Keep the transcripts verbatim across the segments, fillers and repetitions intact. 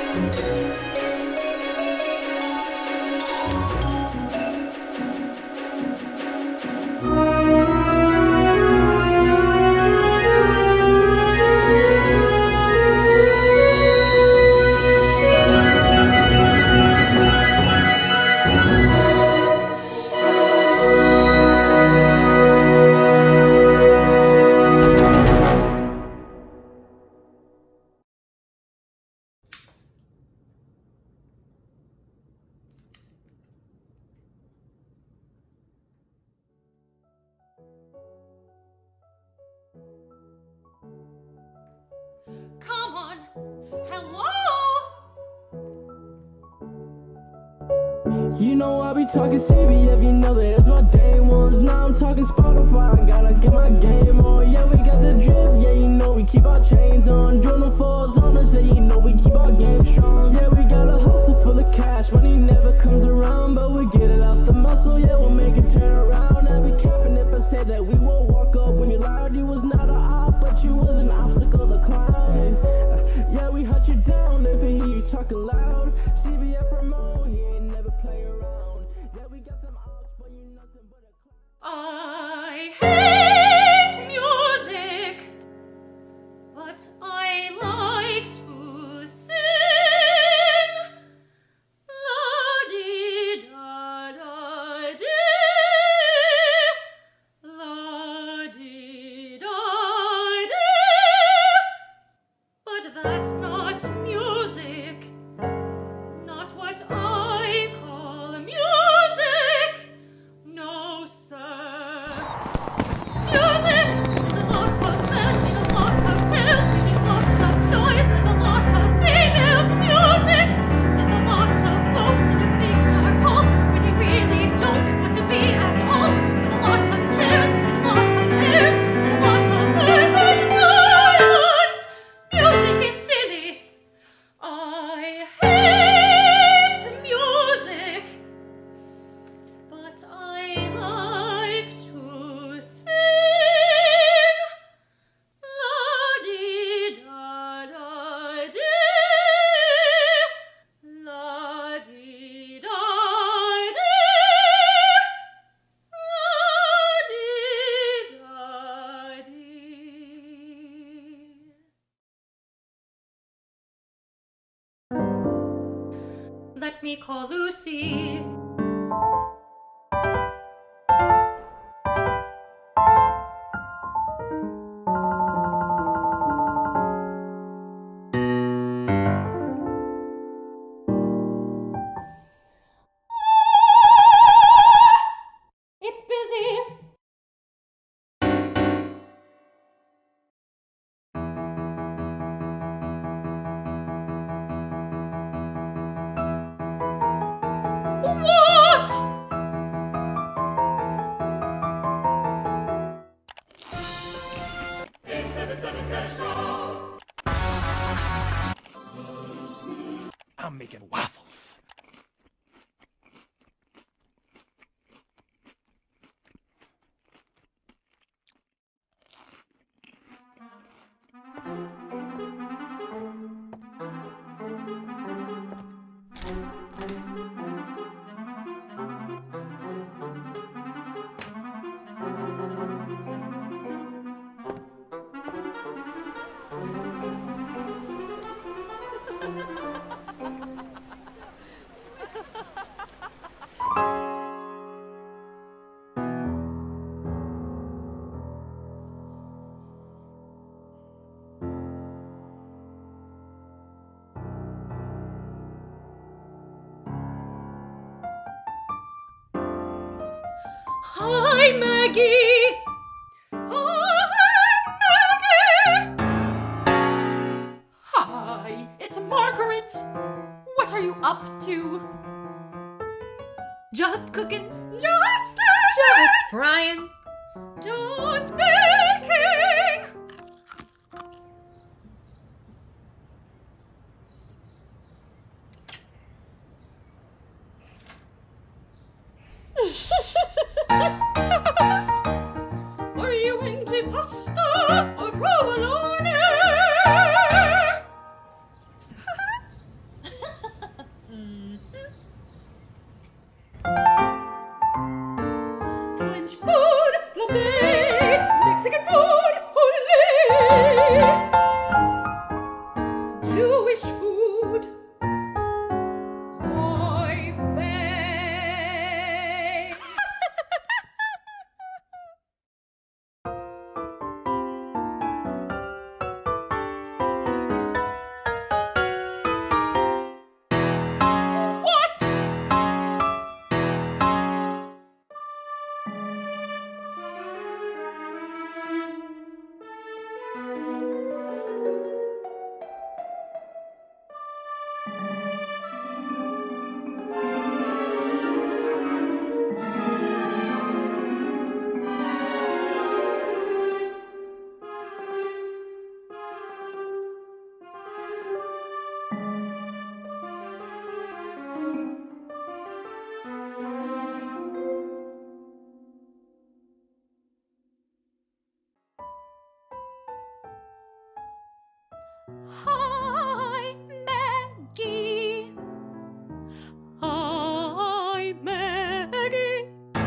Come on. Hello? You know I be talking C B F, you know that it's my day ones. Now I'm talking Spotify, gotta get my game on. Yeah, we got the drip, yeah, you know we keep our chains on. Journal falls on us, yeah, you know we keep our game strong. Yeah, we got a hustle full of cash, money never comes around, but we get it out the muscle, yeah, we'll make it turn around. I'd be capping if I said that we will walk up when you're loud. You was not an op, but you was an obstacle to climb. And, uh, yeah, we hunt you down if we hear you talking loud. C B F Ramon, he ain't never play around. Yeah, we got some ops, but you nothing but a clown. I hate music, but I like to sing. La-dee-da-da-dee, la-dee-da-dee. But that's not music, not what I call music. No, sir. Music is a lot of men with a lot of tails, making lots of noise and a lot of females. Music is a lot of folks in a big dark hall where they really don't want to be at all, with a lot of chairs and a lot of airs and a lot of birds and diamonds. Music is silly. I hate music, but I like to sing. La-dee-da-da-dee, la-dee-da-dee, la-dee-da-dee. Let me call Lucy. It's busy. What? eight seven seven cash roll. I'm making waffles. Hi, Maggie. Hi, Maggie. Hi, it's Margaret. What are you up to? Just cooking. Just Just frying. Just baking. Are you into pasta or provolone? Hi, Maggie. Hi, Maggie.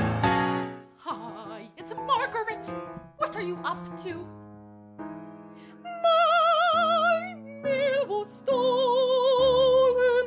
Hi, it's Margaret. What are you up to? My mail was stolen.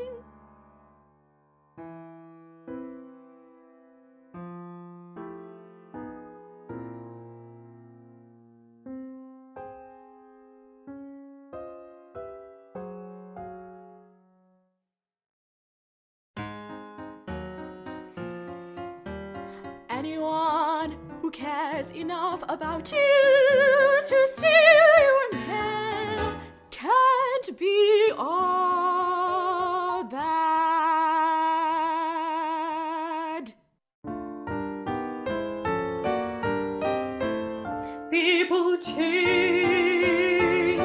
Anyone who cares enough about you to steal your mail can't be all bad. People change.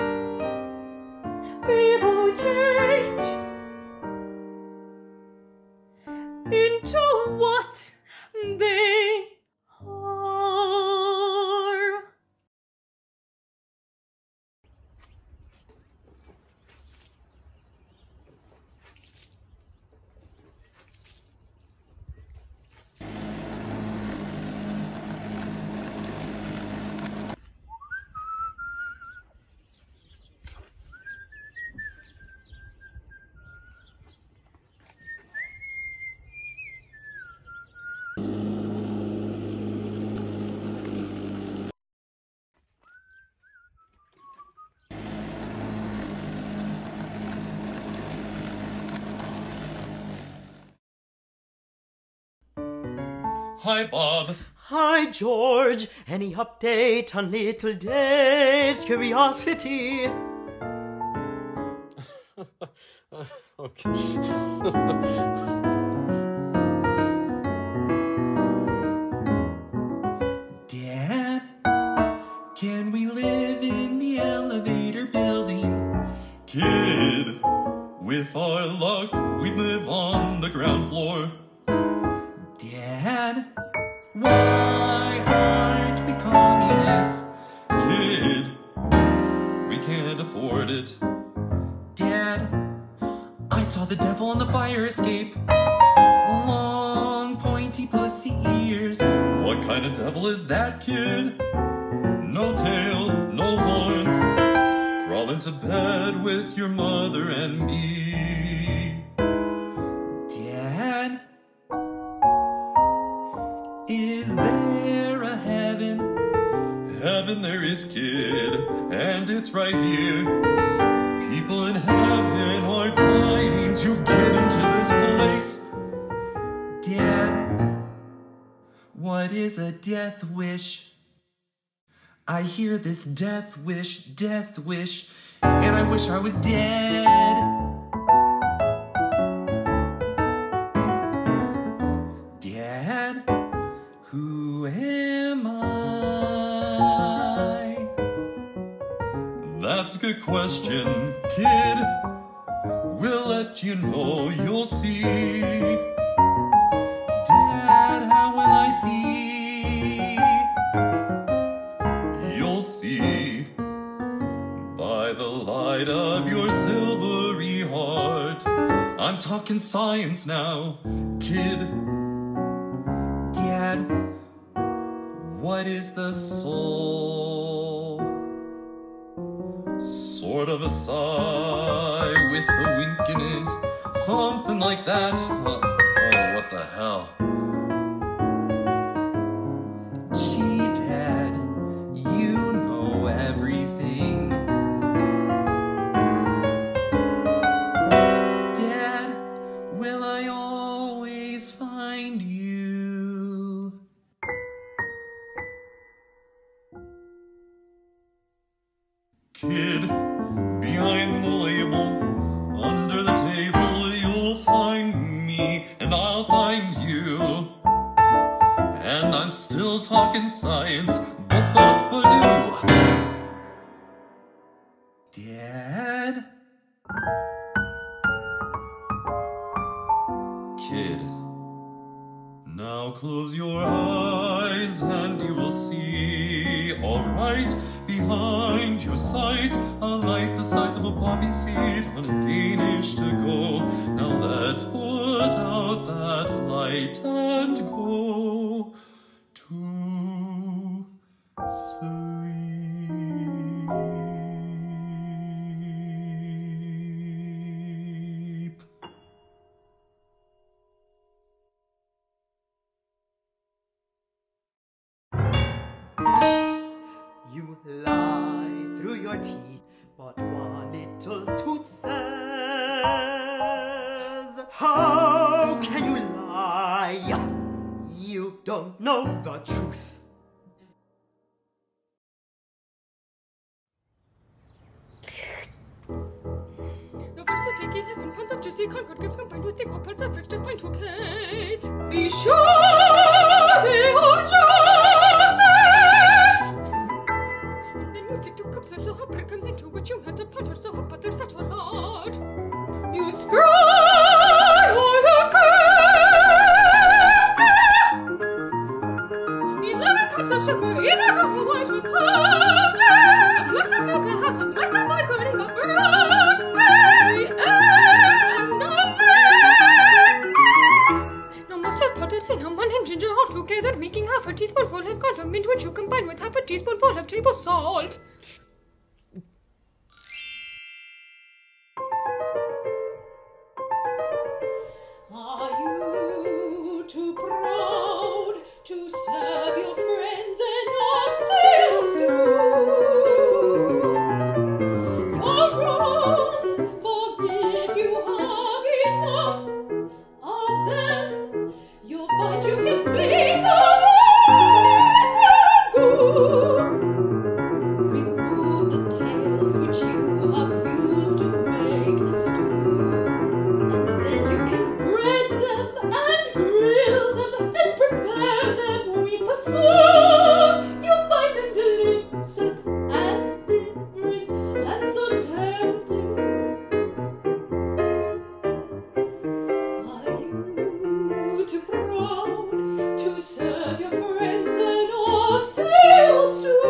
People change into what they are. Hi, Bob. Hi, George. Any update on little Dave's curiosity? Okay. Dad, can we live in the elevator building? Kid, with our luck, we live on the ground floor. Dad, why aren't we communists? Kid, we can't afford it. Dad, I saw the devil on the fire escape. Long, pointy, pussy ears. What kind of devil is that, kid? No tail, no horns. Crawl into bed with your mother and me. Dad, is there a heaven? Heaven there is, kid, and it's right here. People in heaven are dying to get into this place. Dad, what is a death wish? I hear this death wish, death wish, and I wish I was dead. Dad, who am I? That's a good question, kid. We'll let you know, you'll see. Dad, how will I see? You'll see by the light of your silvery heart. I'm talking science now, kid. Dad, what is the soul? Sort of a sigh with a wink in it, something like that. Uh, oh, what the hell? Gee, Dad, you know everything. Dad, will I always find you? Kid, behind the label, under the and I'll find you. And I'm still talking science, ba-ba-ba-doo. Dad? Kid, now close your eyes and you will see, all right, behind your sight, a light the size of a poppy seed on a Danish to go. Now let's put out that light and go to sleep. You lie through your teeth, but one little tooth says, how can you lie? You don't know the truth. Now first to take eleven pounds of juicy Concord gives combined with the coppers of fixed fine to case. Be sure they are Joseph! And then you take two cups of sugar comes into which you had to put her so hot butter fat or not. You spray all those cakes! Eleven cups of sugar, either of white or powder. A glass of milk, a half a glass of milk, a brown berry, and a lemon. Now mustard, powdered cinnamon, and ginger all together, making half a teaspoonful of condiment, which you combine with half a teaspoonful of table salt. Are you too proud to serve your friends an oxtail stew? You're wrong, for if you have enough of them, you'll find you can make a ragu. Remove the tails which you have used to make the stew. And then you can bread them and grill them and prepare them with the sauce. You'll find them delicious and different and so tempting. Are you too proud to serve your friends an oxtail stew?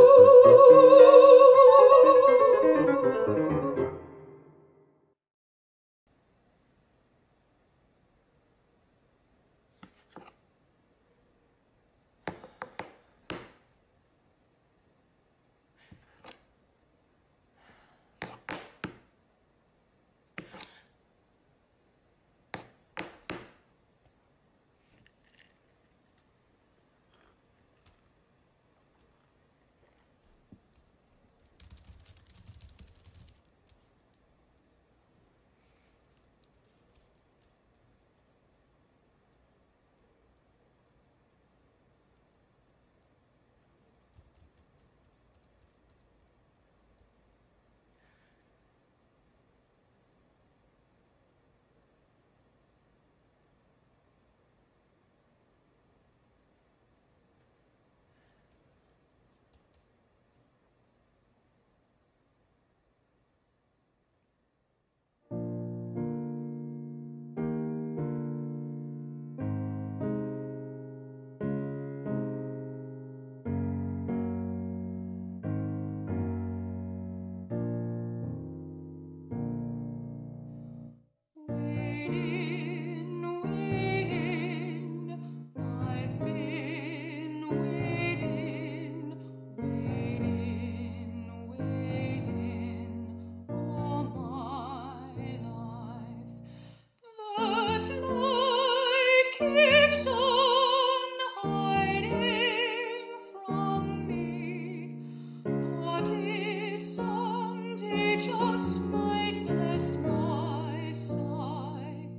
Waiting, waiting, I've been waiting, waiting, waiting all my life. That light keeps on hiding from me, but it someday just might bless my sight.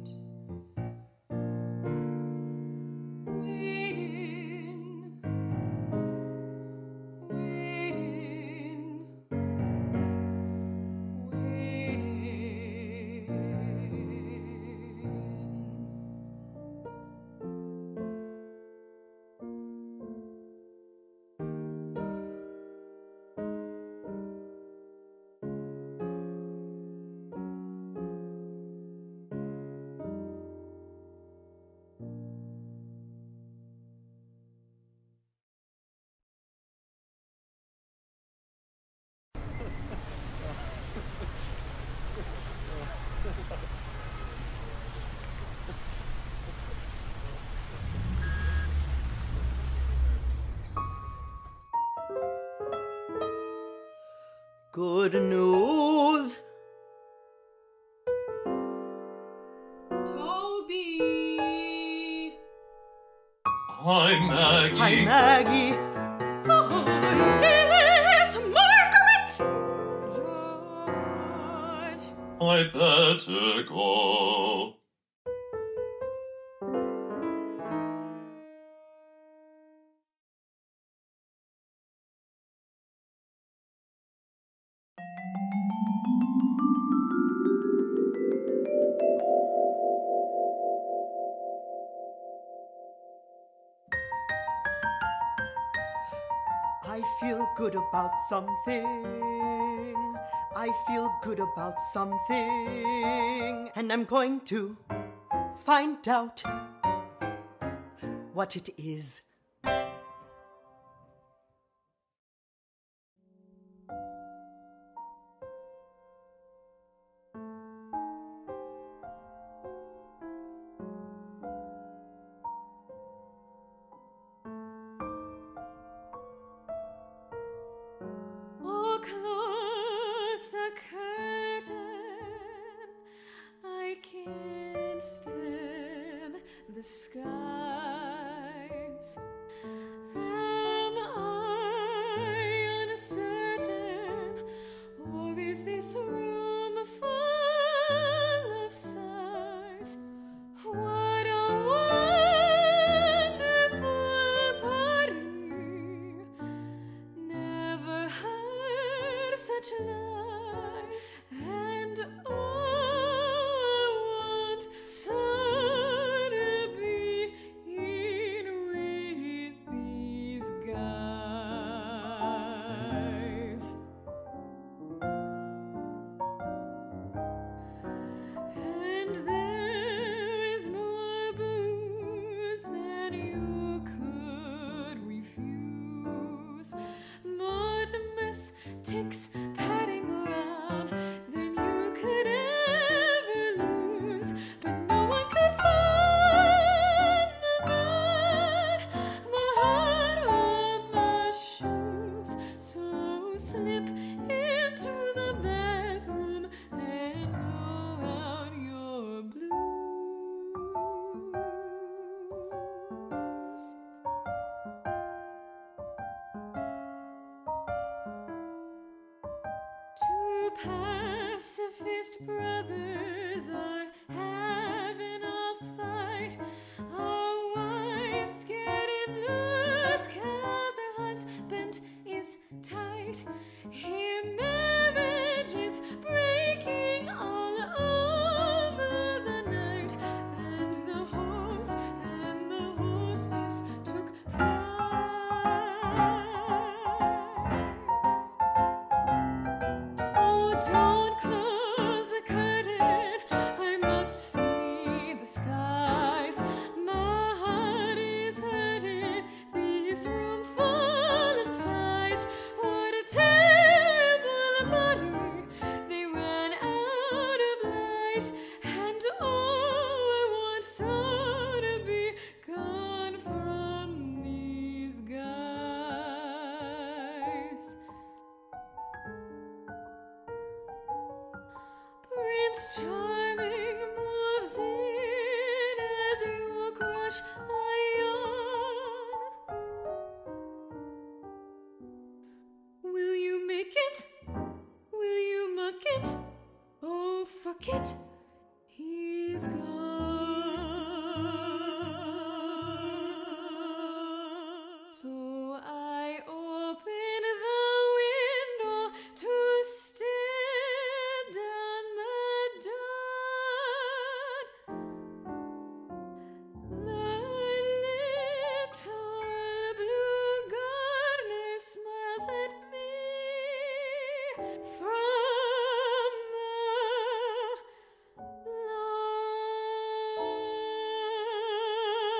Waiting, waiting, waiting. good news. Toby! Hi, Maggie. Hi, Maggie. Hi, it's Margaret! George. I better go. I feel good about something. I feel good about something. And I'm going to find out what it is. Oh, close the curtain. I can't stand the skies. Am I uncertain, or is this room full of sighs? What a wonderful party! Never heard such lies, and oh, I want so to be in with these guys. And there is more booze than you could refuse, more domestics padding around than you could ever lose. But no one could find my mind, my heart, or my shoes. So slip into the bathroom and blow out your blues. Two pacifist brothers are having a fight. A wife's getting loose 'cause her husband is tight. Her marriage is breaking all over the night, and the host and the hostess took flight. Oh, don't close the curtain. I must see the skies. My heart is hurting. This room full of sighs. What a terrible party. They ran out of light, and oh, I want so to be gone from these guys. Prince Charming moves in as you crush iron. Will you make it? Will you muck it? Oh, fuck it. He's gone. So I open the window to stand on the dawn. The little blue gardener smiles at me from the lawn.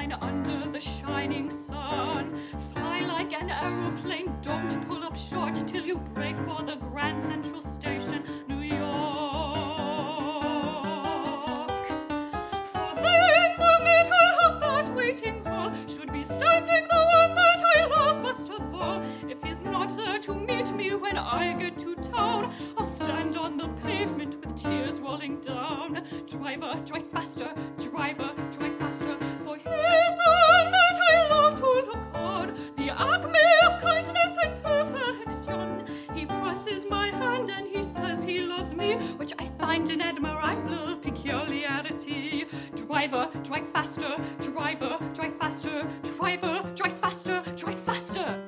shine under the shining sun. Fly like an aeroplane, don't pull up short till you break for the Grand Central Station, New York. For there in the middle of that waiting hall should be standing the one that I love most of all. If he's not there to meet me when I get to town, I'll stand on the pavement with tears rolling down. Driver, drive faster, driver, drive faster, for he's the one that I love to look on, the acme of kindness and perfection. He presses my hand and he says he loves me, which I find an admirable peculiarity. Driver, drive faster, driver, drive faster, driver, drive faster, drive faster.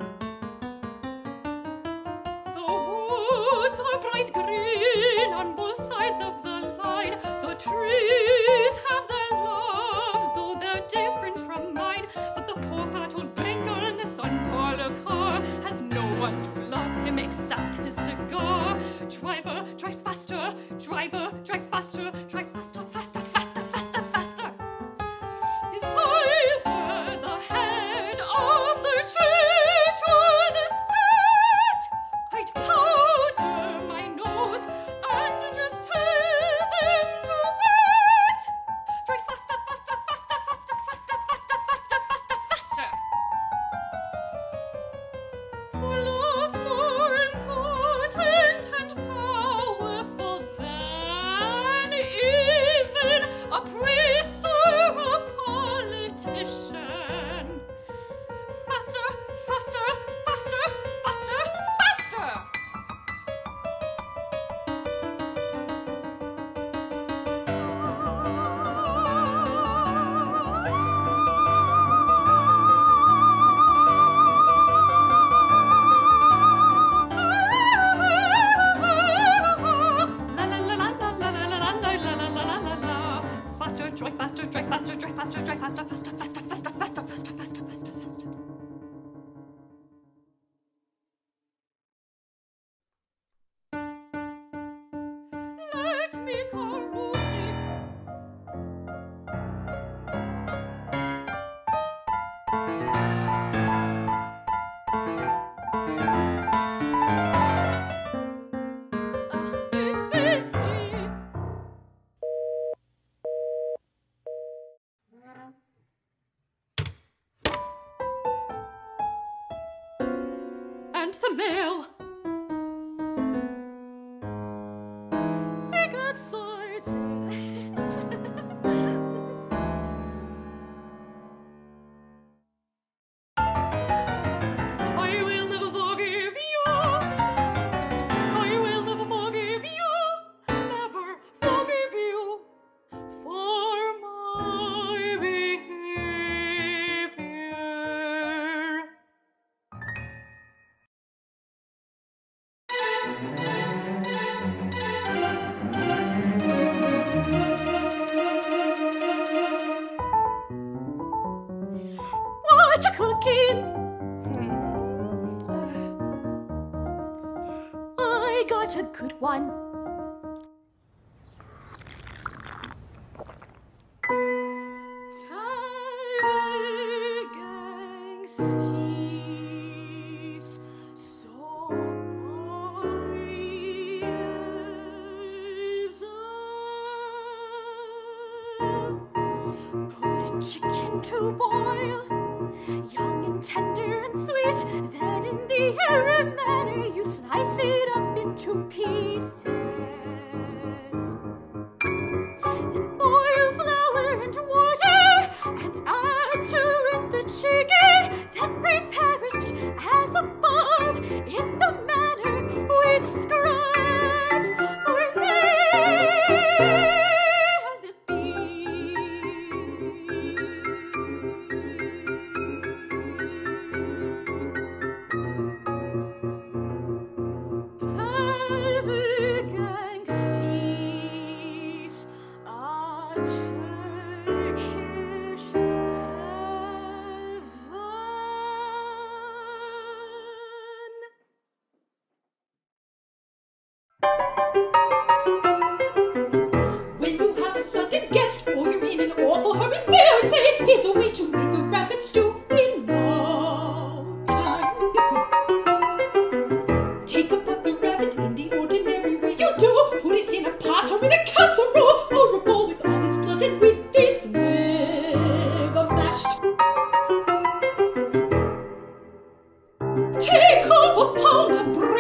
The woods are bright green on both sides of the line. The trees have their loves, though they're different from mine. But the poor fat old banker in the sun-parlor car has no one to love him except his cigar. Driver, drive faster, driver, drive faster, drive faster, faster, faster, faster, faster. If I were the head of the church or the state, I'd powder my nose and just tell them to wait. Drive faster, faster, faster, faster, faster, faster, faster, faster, faster. For love's more important and powerful than even a priest or a politician. Faster, faster, faster, faster, faster. La la la la la la la la la la la la la la. Faster, drive faster, drive faster, drive faster, drive faster, faster, faster, faster, faster, faster, faster, faster, faster. Let me call Lucy. Ah, it's busy. And the mail. I got sorted. I will never forgive you. I will never forgive you. Never forgive you for my behavior. What you cooking? I got a good one. Tiger cease, so put a chicken to boil, young and tender and sweet. Then in the Arab manner you slice it up into pieces. Then boil flour and water and add to it the chicken. Then prepare it as above in the manner we described. For let it be. Tiger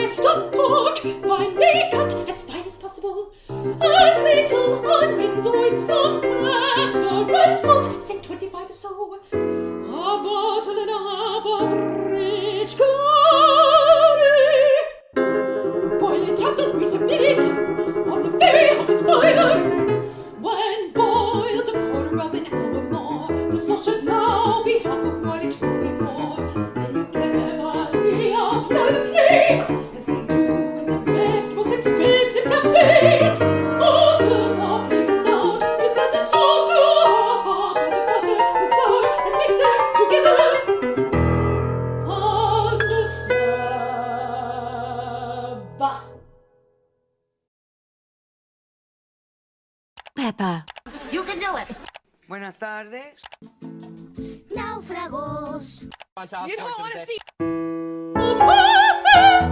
stuffed pork, finely cut, as fine as possible. A little onions with some pepper and salt, say twenty-five or so. A bottle and a half of rich curry. Boil it up, don't waste a minute, on the very hottest fire. When boiled a quarter of an hour more, the sauce should now be half of what it was before. Then you carefully apply the flame, as they do in the best, most expensive cafes. After the flame is out, just add the sauce to half a pot of butter with flour and mix them together. And serve. Peppa. You can do it. Buenas tardes. Náufragos. You don't want to see. A muffin!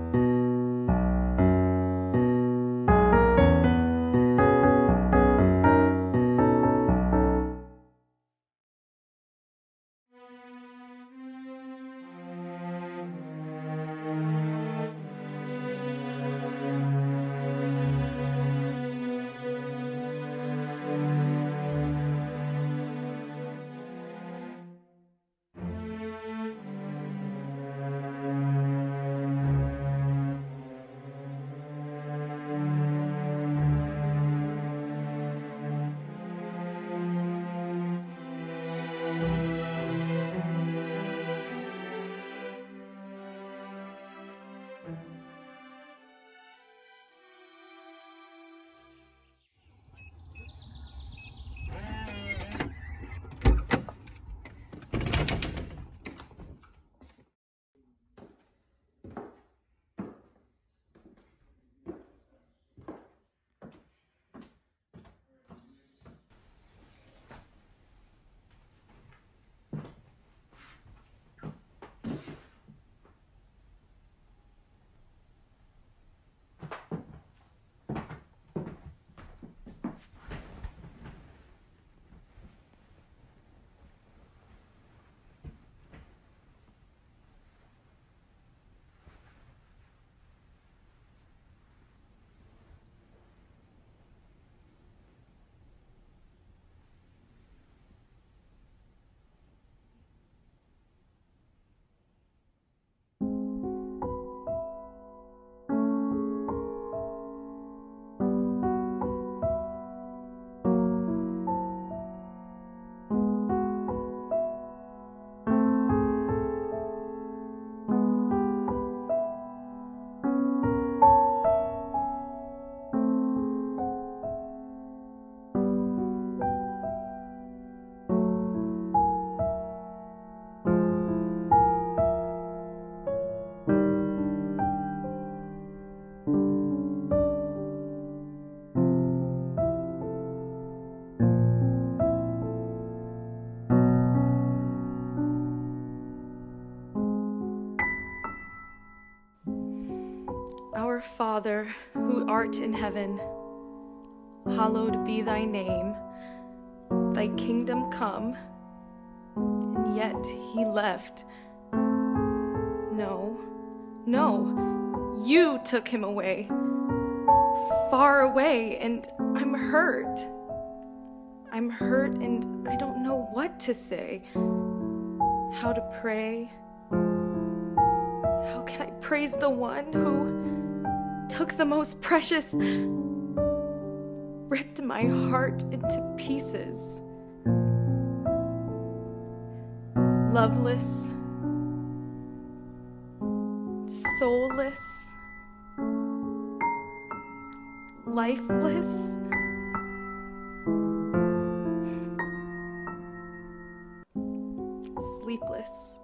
Our Father, who art in heaven, hallowed be thy name. Thy kingdom come. And yet he left. No, no, you took him away. Far away, and I'm hurt. I'm hurt and I don't know what to say. How to pray. How can I praise the one who took the most precious, ripped my heart into pieces? Loveless, soulless, lifeless. Sleepless.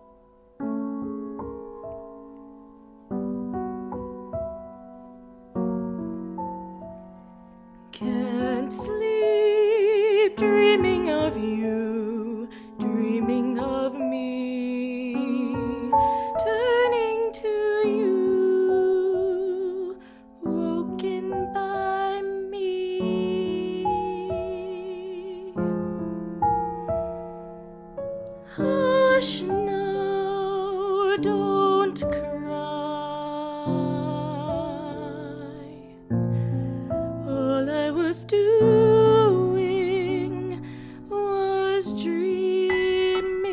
Can't sleep, dreaming of you, dreaming of me, turning to you, woken by me. Hush now. was doing was dreaming.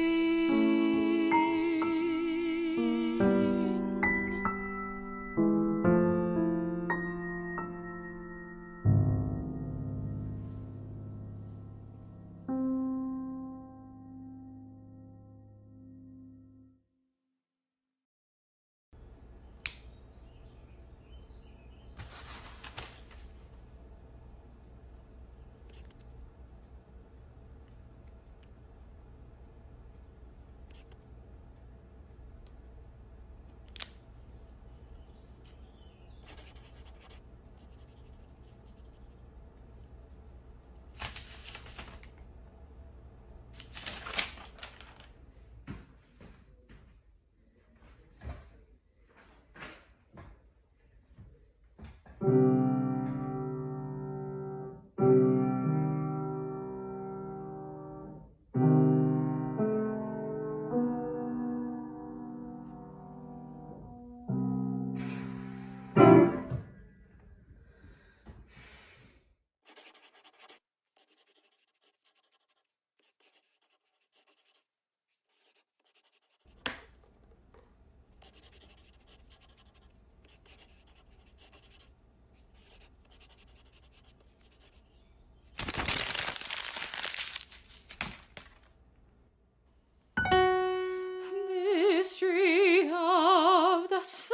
Mystery of the song.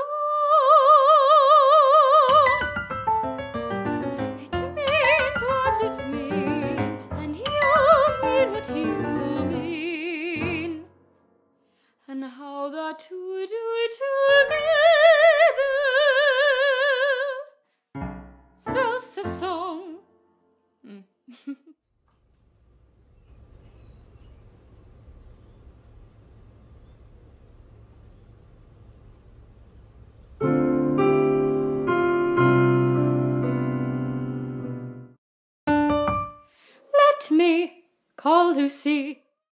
It means what it means, and you mean what you mean, and how the two do together spells a song. Mm. Let me call Lucy.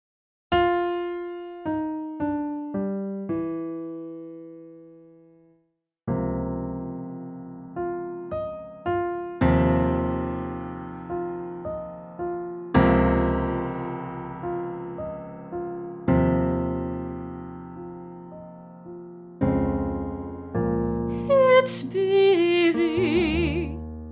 It's busy.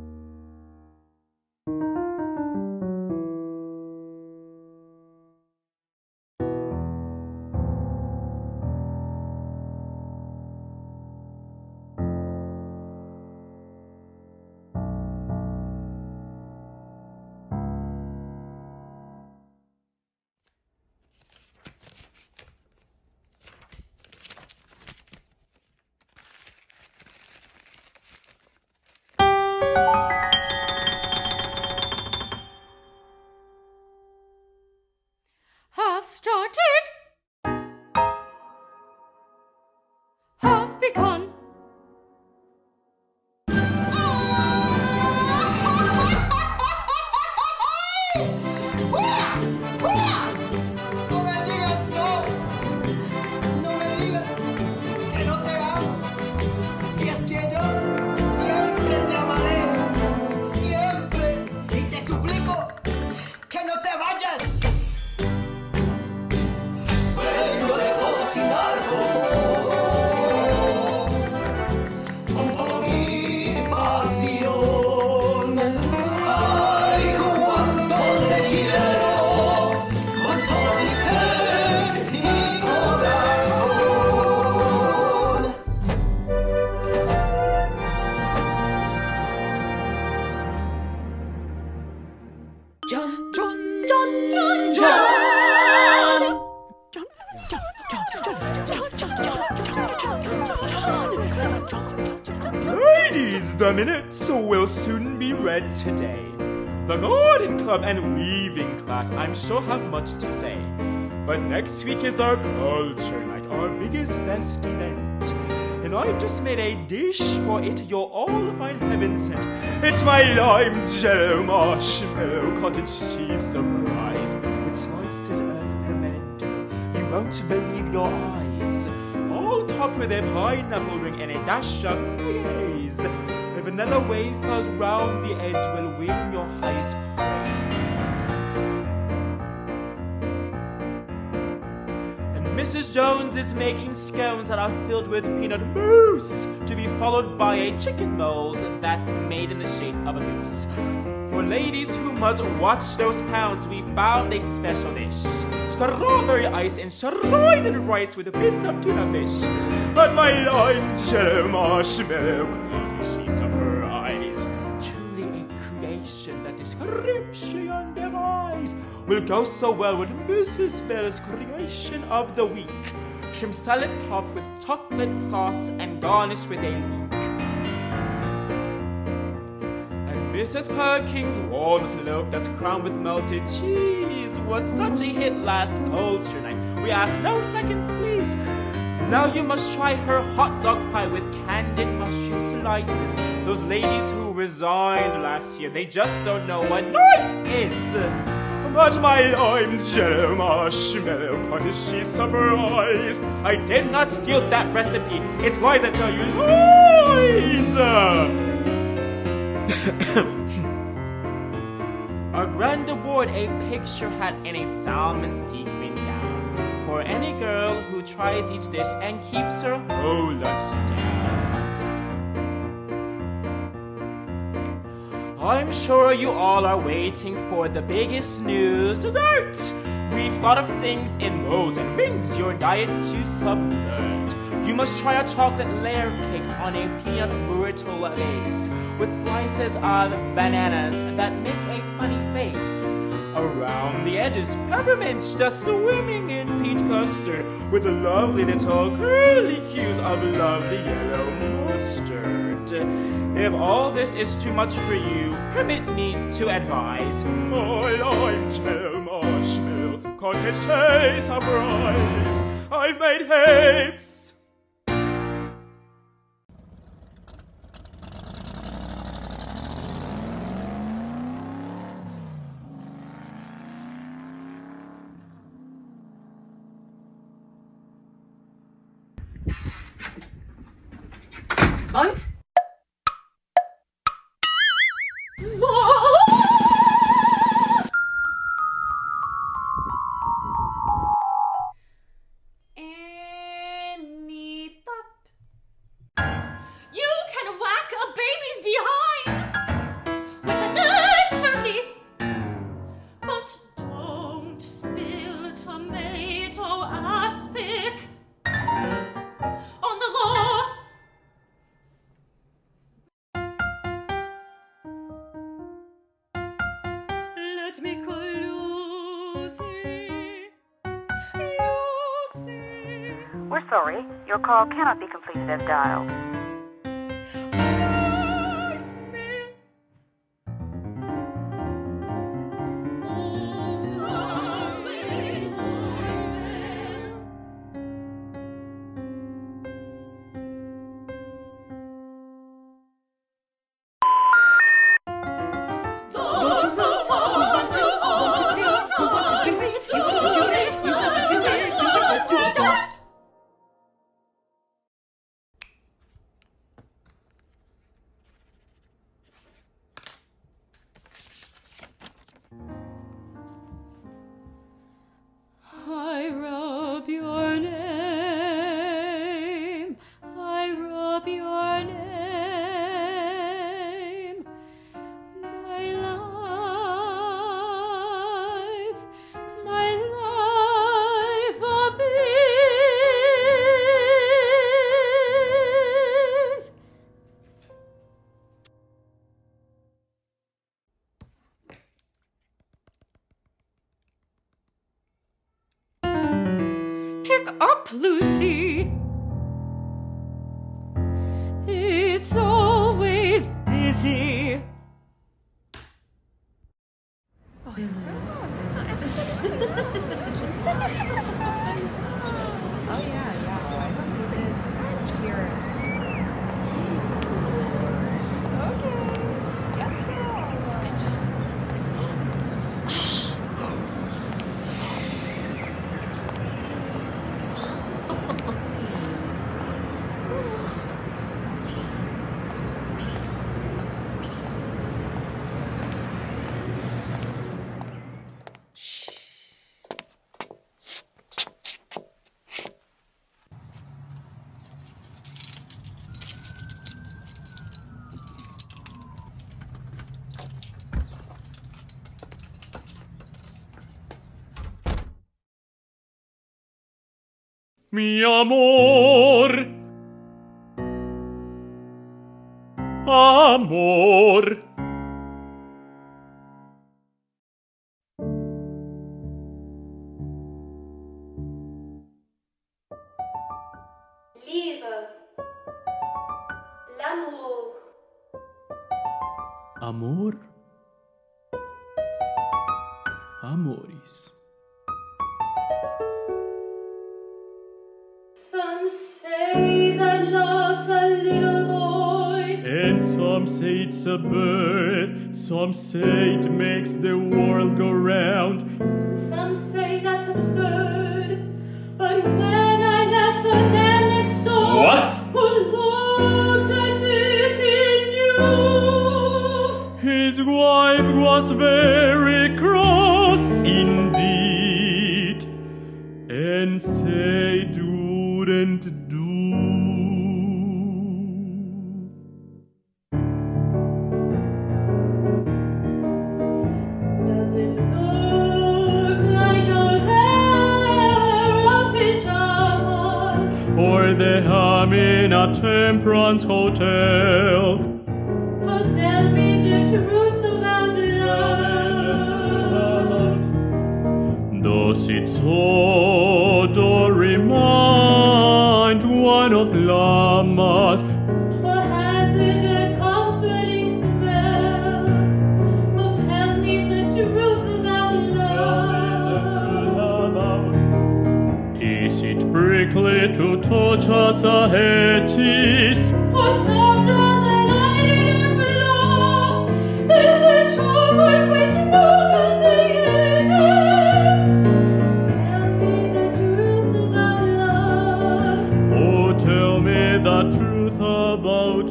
Have started, have begun. No me digas no, no me digas que no te amo. Si es que yo siempre te amaré, siempre, y te suplico que no te vayas. Sueño de cocinar con todo, con toda mi pasión. Ay, cuánto te quiero, con todo mi ser y corazón. John, John, John, John, John. Ladies, the minutes will soon be read today. The garden club and weaving class, I'm sure, have much to say. But next week is our culture night, our biggest, best event. And I've just made a dish for it you'll all find heaven sent. It's my lime jello marshmallow cottage cheese surprise with slices of pimento. You won't believe your eyes. All topped with a pineapple ring and a dash of mayonnaise. vanilla wafers round the edge will win your highest praise. And Missus Jones is making scones that are filled with peanut mousse, to be followed by a chicken mold that's made in the shape of a goose. For ladies who must watch those pounds, we found a special dish: strawberry ice and shredded rice with bits of tuna fish. But my lime jello marshmallow she's of her eyes, truly a creation that description device will go so well with Missus Bell's creation of the week: shrimp salad topped with chocolate sauce and garnished with a leek. Missus Perkins' walnut loaf that's crowned with melted cheese was such a hit last culture night, we asked no seconds please. Now you must try her hot dog pie with candied mushroom slices. Those ladies who resigned last year, they just don't know what nice is. But my lime jello marshmallow caught his sheets of her eyes. I did not steal that recipe, it's lies I tell you, lies! Our grand award, a picture hat in a salmon sequin gown, for any girl who tries each dish and keeps her whole lunch down. I'm sure you all are waiting for the biggest news: dessert! We've thought of things in molds and rings your diet to subvert. You must try a chocolate layer cake on a peanut brittle base, with slices of bananas that make a funny face. Around the edges, peppermint just swimming in peach custard, with the lovely little curly cues of lovely yellow mustard. If all this is too much for you, permit me to advise: my lime jello marshmallow caught his chase of her eyes. I've made heaps. Bunt? Any thought? You can whack a baby's behind with a dead turkey, but don't spill tomato aspic on the law. Let me call Lucy. Lucy. We're sorry, your call cannot be completed as dialed. Nurse me. Always voicemail. Those who want to, want to, want to do it, who want to do it, you want to do it, you want to do it, do it, let's do it. I rub your name, I rub your name, my life, my life abyss. Pick up, Lucy. It's always busy. Mi amor, amor. Liebe, l'amour. Amor, amoris. Some say that love's a little boy, And some say it's a bird, some say it makes the world go round. some say that's absurd. But when I asked the man next door, What? who looked as if he knew, His wife was very cross indeed, and said wouldn't do. does it look like a pair of pajamas? Or the ham in a temperance hotel. Oh, tell me the truth about love. Does it sort or remind one of llamas? Or has it a comforting smell? Oh, tell me the truth about love. Is it prickly to touch as a hetis? Or soft as an iron floor? Is it sharp or crazy more than the edges? Tell me the truth about love. Oh, tell me the truth about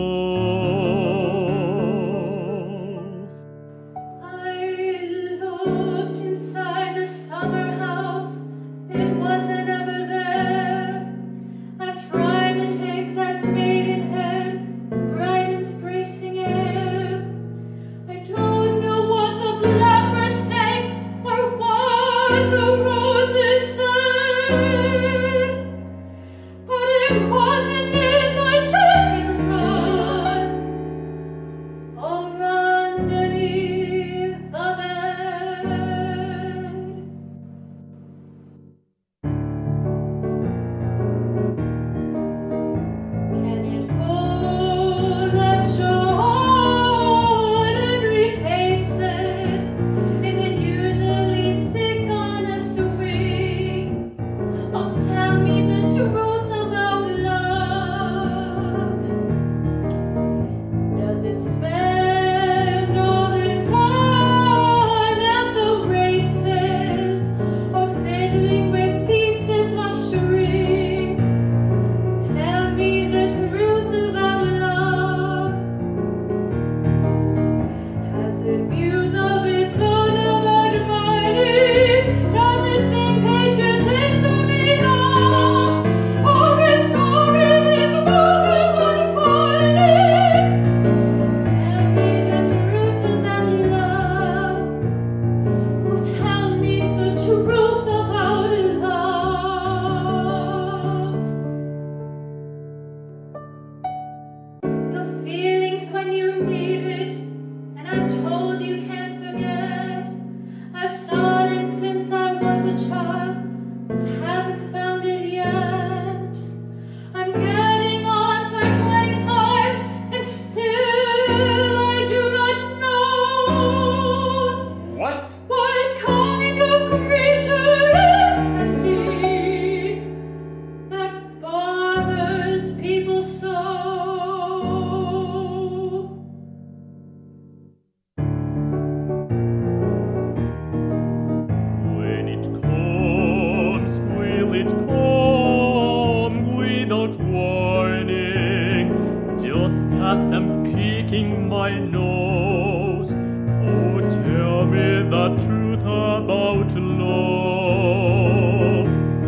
love. I looked inside the summer house. It wasn't ever there. I've tried the tanks at Maidenhead, Brighton's bracing air. I don't know what the blackbirds sang or what the roses sang, but it wasn't in the chicken run or underneath the bed. Can it hold that show ordinary faces? Is it usually sick on a swing? Oh, tell me the truth about love. Does it spend all its time at the races or fiddling with pieces of string? Tell me the truth about love. Has it views of its own about money? Does it think patriotism enough? Or its story is woven but funny? Tell me the truth about love. Oh, tell me the truth about love. Your feelings when you need it, and I'm told you can't forget. I've sought it since I was a child, haven't found it yet. I'm getting on for twenty-five, and still I do not know What? what kind of creature it can be that bothers people so. When it comes, will it come without warning? Just as I'm picking my nose. Oh, tell me the truth about love.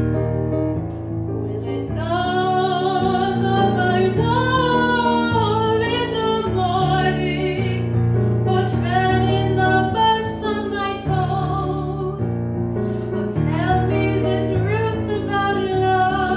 Will it knock on my door in the morning, or tread in the best on my toes? Oh, tell me the truth about love.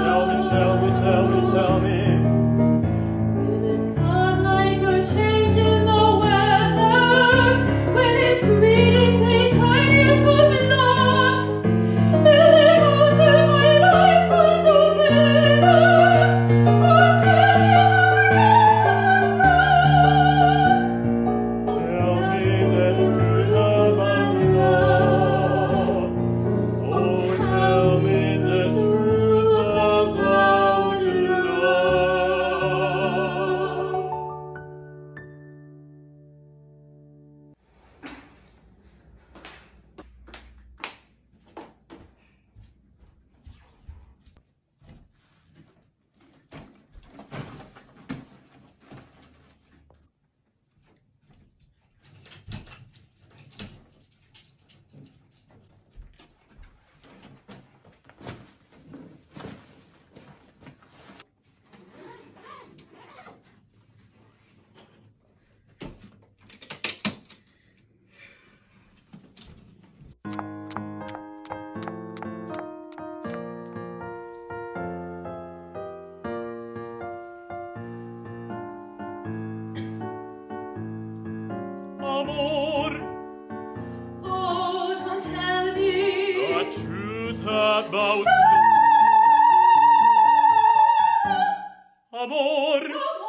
about amor.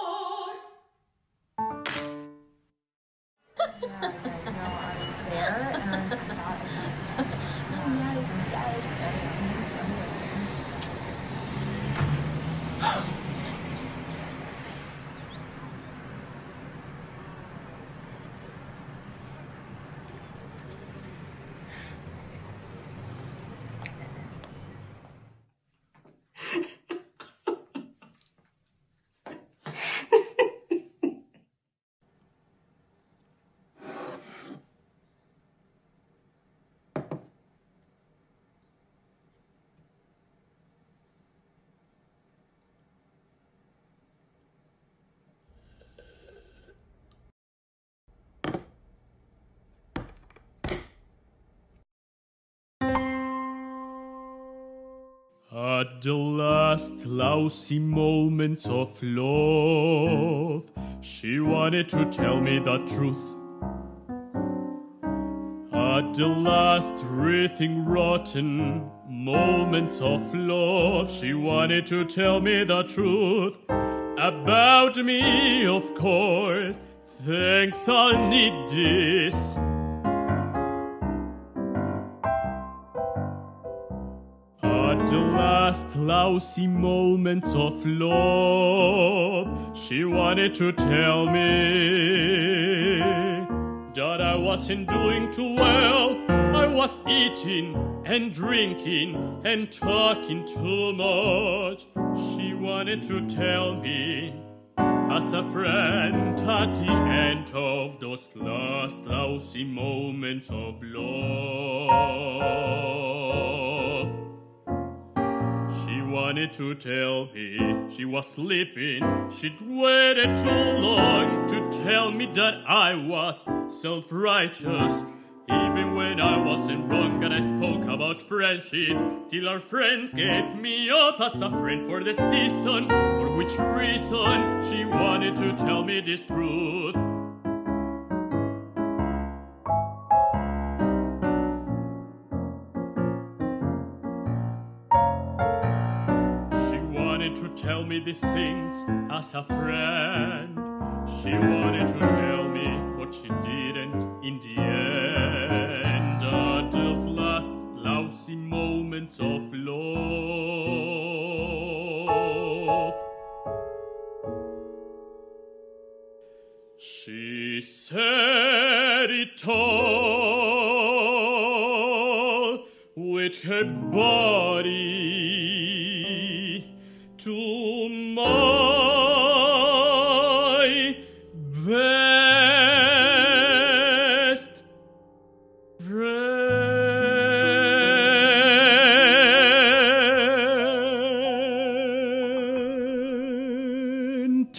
At the last lousy moments of love, she wanted to tell me the truth. At the last writhing rotten moments of love, she wanted to tell me the truth about me, of course. Thanks, I'll need this. At the last lousy moments of love, she wanted to tell me that I wasn't doing too well. I was eating and drinking and talking too much. She wanted to tell me as a friend at the end of those last lousy moments of love. She wanted to tell me she was sleeping. She'd waited too long to tell me that I was self-righteous, even when I wasn't wrong. And I spoke about friendship till our friends gave me up as a friend for the season. For which reason she wanted to tell me this truth. To tell me these things as a friend. She wanted to tell me what she didn't in the end. At those last lousy moments of love, she said it all with her body to my best friend.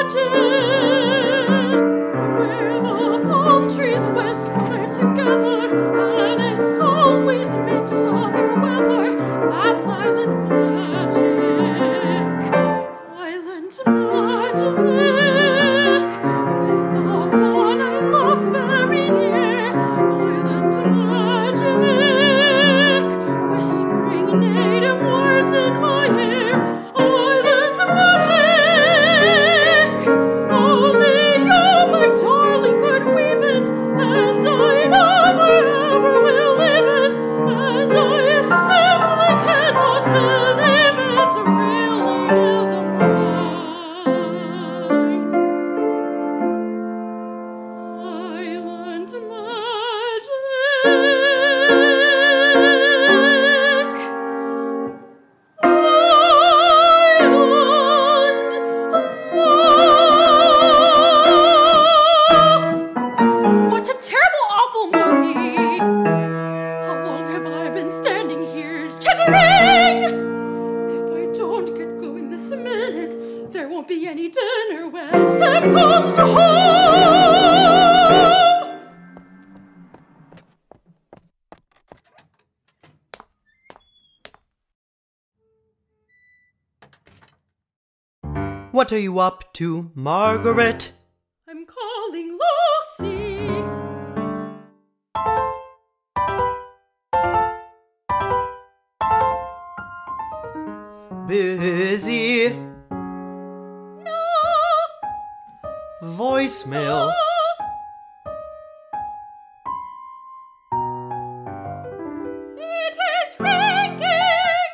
where the palm trees whisper together, and it's always midsummer weather. That's island magic, island magic, with the one I love very near. Island magic, whispering native words in my ear. Island magic, only you, my darling, could weave it, and I never ever will leave it, and I simply cannot believe it really is mine. Island magic, island magic. What a terrible, awful movie! How long have I been standing here chittering? If I don't get going this minute, there won't be any dinner when Sam comes home! What are you up to, Margaret? I'm calling Lucy. Busy. No, Voicemail. it is ringing.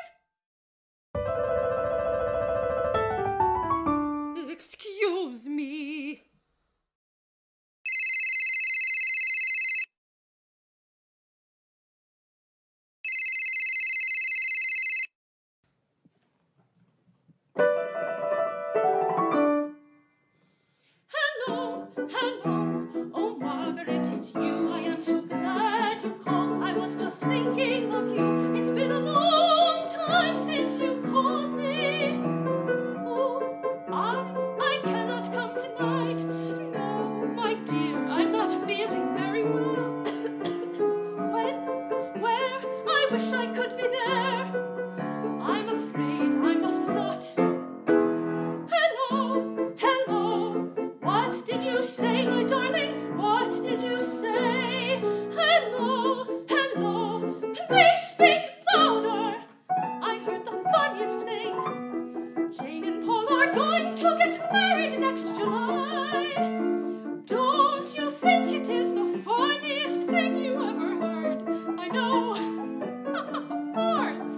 Excuse me. Hello, hello. Oh, Margaret, it's you. I am so glad you called. I was just thinking of you. It's been a long time since you called me. Oh, I, I cannot come tonight. No, my dear, I'm not feeling very well. When, where, I wish I could be there. I'm afraid I must not. Hello, hello. What did you say, my darling? What did you say? Hello, hello. Please speak louder. I heard the funniest thing. Jane and Paul are going to get married next July. Don't you think it is the funniest thing you ever heard? I know. Of course.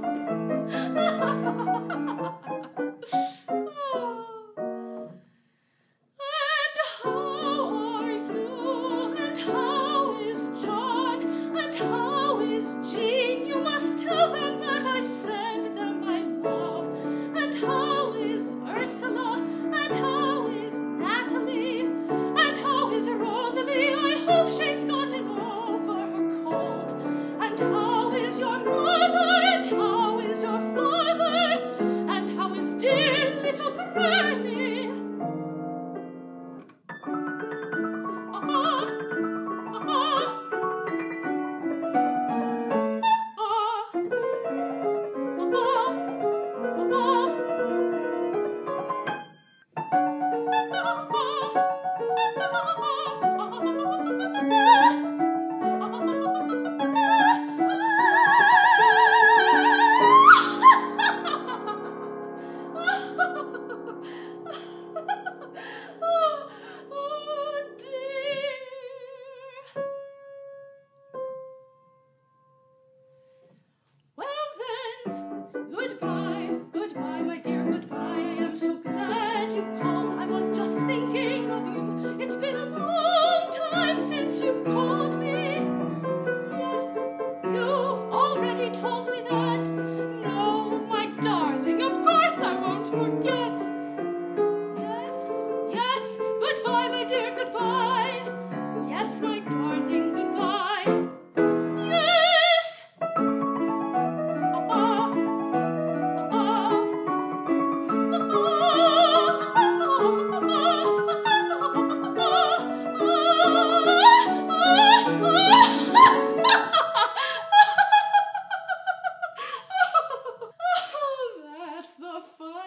And how are you? And how is John? And how is Jean? You must tell them that I send them my love. And how is Ursula? And how is Natalie?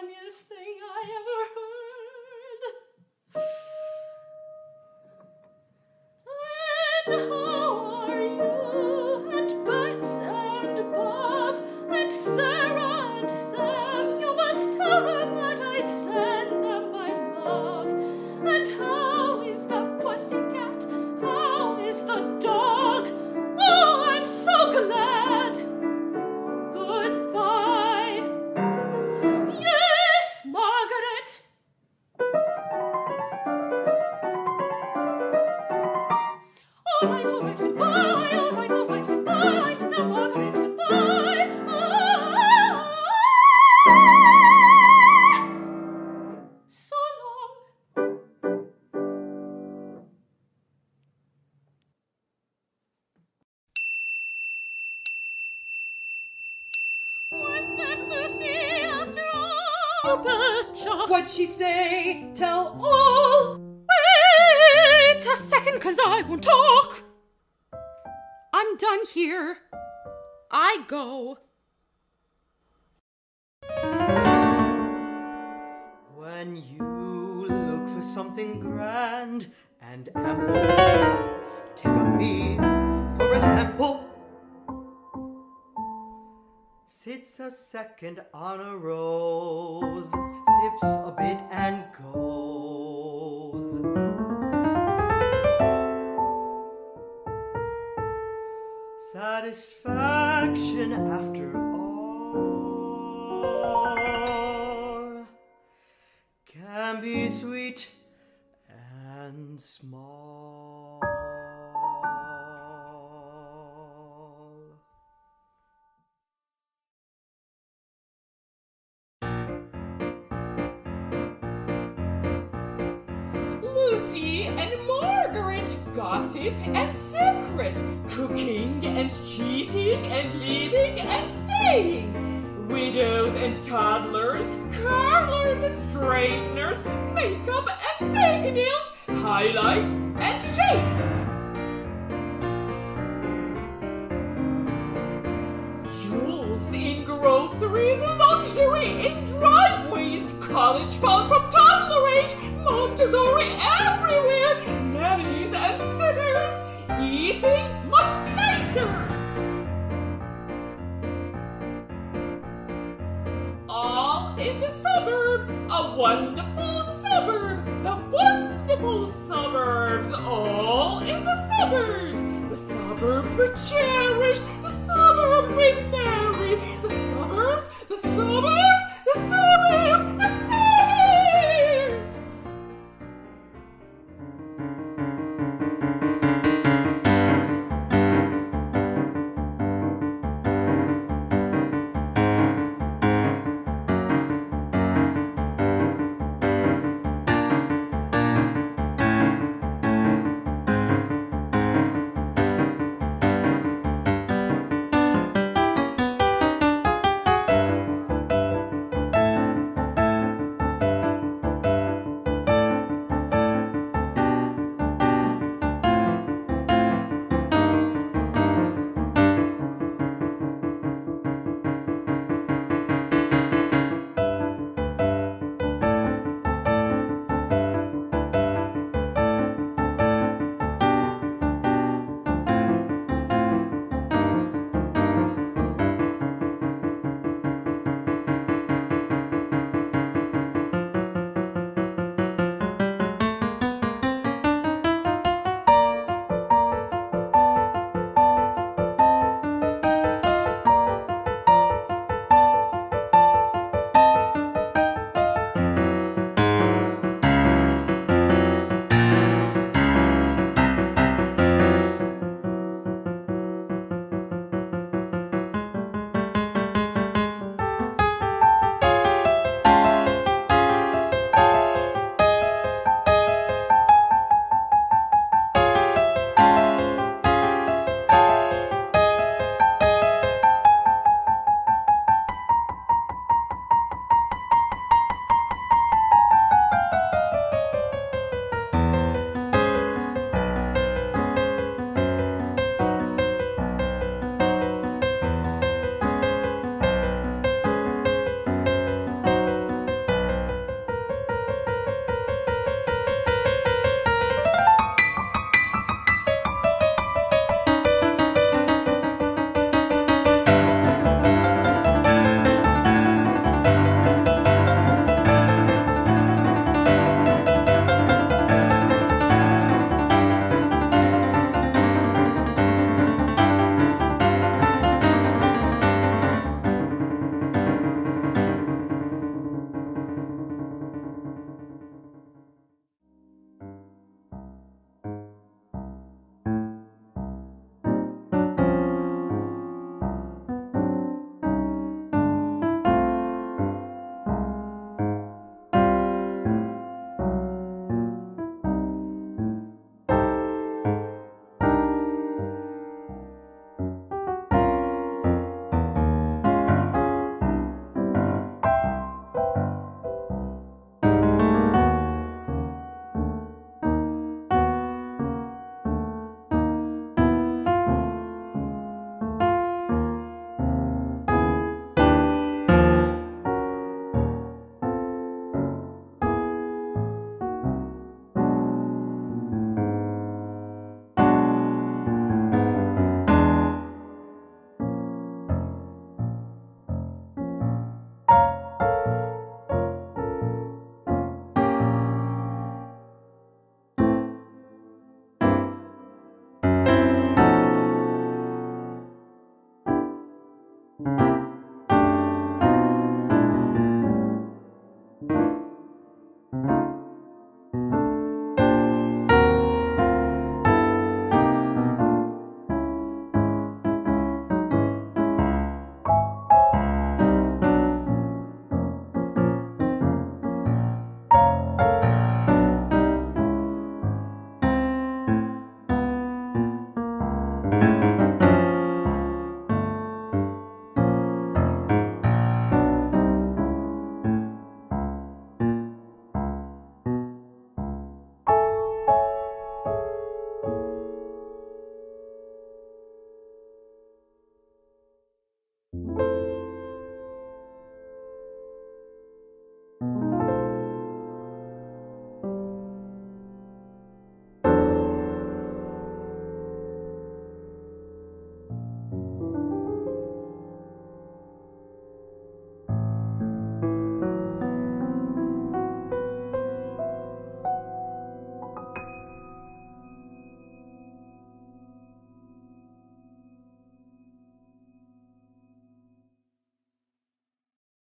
funniest thing I ever heard. And how are you? And Bet and Bob and Sarah and Sam, you must tell them that I send them my love. And how is the pussycat? How is the dog? Oh, I'm so glad. Goodbye. Yes, Margaret. All right, all right, goodbye. All right, all right, goodbye. Now, Margaret, goodbye. Ah, so long. Was that Lucy after all? Betcha. What'd she say? Tell all. Wait a second, 'cause I won't talk. I'm done here. I go. When you look for something grand and ample, take a bee for a sample. Sits a second on a rose, sips a bit and goes. Satisfaction after all can be sweet and small. Lucy and Margaret, gossip and secret, cooking and cheating and leaving and staying, widows and toddlers, curlers and straighteners, makeup and fake nails, highlights and shades. Jewels in groceries, luxury in driveways, college fun from toddler age, Montessori everywhere, nannies and sitters, eating much nicer. All in the suburbs, a wonderful suburb, the wonderful suburbs, all in the suburbs. The suburbs we cherish, the suburbs we marry, the suburbs